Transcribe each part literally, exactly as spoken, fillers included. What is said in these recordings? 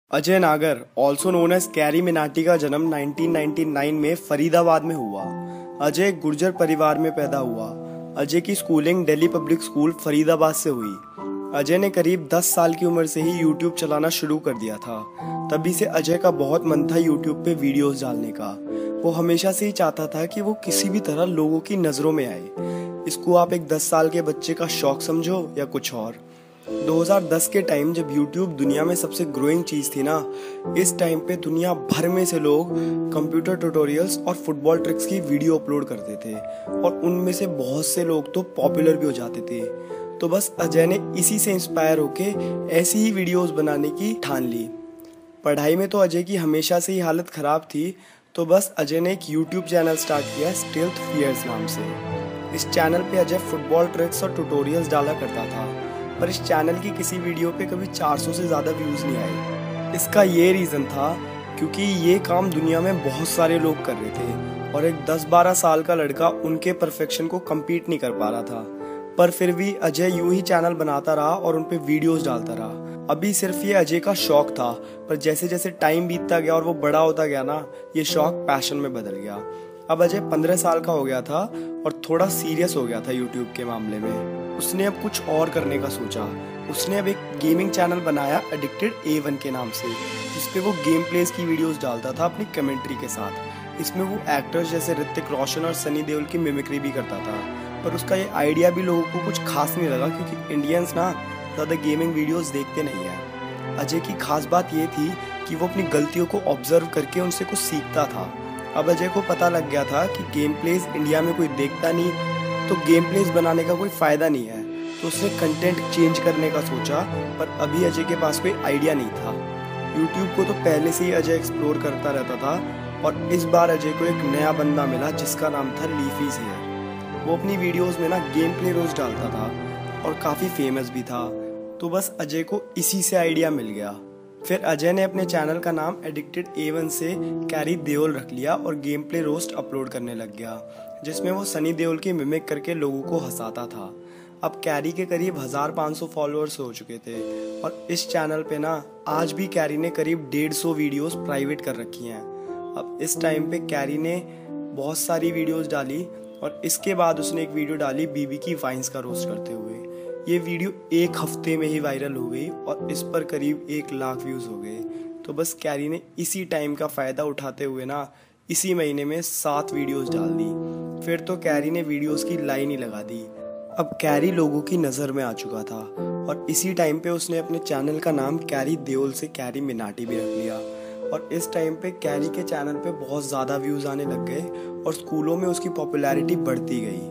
Ajay Nagar, also known as Carry Minati का जन्म nineteen ninety nine में फरीदाबाद में हुआ। अजय एक गुर्जर परिवार में पैदा हुआ। अजय की schooling Delhi public school Faridabad से हुई। अजय ने करीब दस साल की उम्र से ही यूट्यूब चलाना शुरू कर दिया था। तभी से अजय का बहुत मन था यूट्यूब पे वीडियोस डालने का। वो हमेशा से ही चाहता था कि वो किसी भी तरह लोगों की नज़रों में आए। इसको आप एक दस साल के बच्चे का शौक समझो या कुछ और। दो हज़ार दस के टाइम जब YouTube दुनिया में सबसे ग्रोइंग चीज़ थी ना, इस टाइम पे दुनिया भर में से लोग कंप्यूटर ट्यूटोरियल्स और फुटबॉल ट्रिक्स की वीडियो अपलोड करते थे और उनमें से बहुत से लोग तो पॉपुलर भी हो जाते थे। तो बस अजय ने इसी से इंस्पायर होके ऐसी ही वीडियोस बनाने की ठान ली। पढ़ाई में तो अजय की हमेशा से ही हालत ख़राब थी, तो बस अजय ने एक यूट्यूब चैनल स्टार्ट किया स्टेल्थ फियर्स नाम से। इस चैनल पे अजय फुटबॉल ट्रिक्स और ट्यूटोरियल्स डाला करता था, पर इस चैनल की किसी वीडियो पे कभी चार सौ से ज़्यादा व्यूज़ नहीं आए। इसका ये रीज़न था क्योंकि ये काम दुनिया में बहुत सारे लोग कर रहे थे और एक दस बारह साल का लड़का उनके परफेक्शन को कम्पीट नहीं कर पा रहा था। पर फिर भी अजय यूं ही चैनल बनाता रहा और उन पे वीडियोस डालता रहा। अभी सिर्फ ये अजय का शौक था, पर जैसे जैसे टाइम बीतता गया और वो बड़ा होता गया ना, ये शौक पैशन में बदल गया। अब अजय पंद्रह साल का हो गया था और थोड़ा सीरियस हो गया था यूट्यूब के मामले में। उसने अब कुछ और करने का सोचा। उसने अब एक गेमिंग चैनल बनाया एडिक्टेड ए वन के नाम से, जिसपे वो गेम प्लेस की वीडियोस डालता था अपनी कमेंट्री के साथ। इसमें वो एक्टर्स जैसे ऋतिक रोशन और सनी देओल की मिमिक्री भी करता था। पर उसका ये आइडिया भी लोगों को कुछ खास नहीं लगा, क्योंकि इंडियंस ना ज़्यादा गेमिंग वीडियोस देखते नहीं हैं। अजय की खास बात ये थी कि वो अपनी गलतियों को ऑब्जर्व करके उनसे कुछ सीखता था। अब अजय को पता लग गया था कि गेम प्लेस इंडिया में कोई देखता नहीं, तो गेम प्लेस बनाने का कोई फ़ायदा नहीं है। तो उसने कंटेंट चेंज करने का सोचा, पर अभी अजय के पास कोई आइडिया नहीं था। यूट्यूब को तो पहले से ही अजय एक्सप्लोर करता रहता था और इस बार अजय को एक नया बंदा मिला जिसका नाम था लीफी शेयर। वो अपनी वीडियोस में ना गेम प्ले रोज डालता था और काफ़ी फेमस भी था। तो बस अजय को इसी से आइडिया मिल गया। फिर अजय ने अपने चैनल का नाम एडिक्टेड ए वन से कैरी देओल रख लिया और गेम प्ले रोस्ट अपलोड करने लग गया, जिसमें वो सनी देओल की मिमिक करके लोगों को हंसाता था। अब कैरी के करीब हजार पाँच सौ फॉलोअर्स हो चुके थे और इस चैनल पे ना आज भी कैरी ने करीब डेढ़ सौ वीडियोस प्राइवेट कर रखी हैं। अब इस टाइम पे कैरी ने बहुत सारी वीडियोस डाली और इसके बाद उसने एक वीडियो डाली बीबी की वाइन्स का रोस्ट करते हुए। ये वीडियो एक हफ्ते में ही वायरल हो गई और इस पर करीब एक लाख व्यूज़ हो गए। तो बस कैरी ने इसी टाइम का फ़ायदा उठाते हुए ना इसी महीने में सात वीडियोस डाल दी। फिर तो कैरी ने वीडियोस की लाइन ही लगा दी। अब कैरी लोगों की नज़र में आ चुका था और इसी टाइम पे उसने अपने चैनल का नाम कैरी देओल से कैरी मिनाटी भी रख लिया। और इस टाइम पे कैरी के चैनल पे बहुत ज़्यादा व्यूज़ आने लग गए और स्कूलों में उसकी पॉपुलैरिटी बढ़ती गई।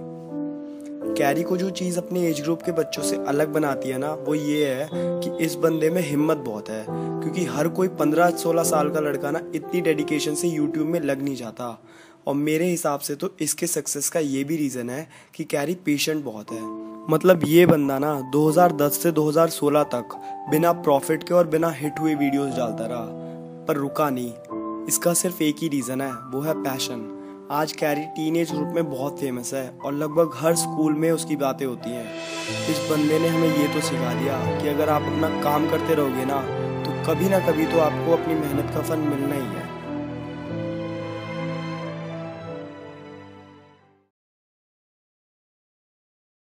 कैरी को जो चीज़ अपने एज ग्रुप के बच्चों से अलग बनाती है ना, वो ये है कि इस बंदे में हिम्मत बहुत है, क्योंकि हर कोई पंद्रह सोलह साल का लड़का ना इतनी डेडिकेशन से यूट्यूब में लग नहीं जाता। और मेरे हिसाब से तो इसके सक्सेस का ये भी रीज़न है कि कैरी पेशेंट बहुत है। मतलब ये बंदा ना दो हज़ार दस से दो हज़ार सोलह तक बिना प्रॉफिट के और बिना हिट हुए वीडियोस डालता रहा, पर रुका नहीं। इसका सिर्फ एक ही रीज़न है, वो है पैशन। आज कैरी टीनेज ग्रुप में बहुत फेमस है और लगभग हर स्कूल में उसकी बातें होती हैं। इस बंदे ने हमें ये तो सिखा दिया कि अगर आप अपना काम करते रहोगे ना, तो कभी ना कभी तो आपको अपनी मेहनत का फल मिलना ही है।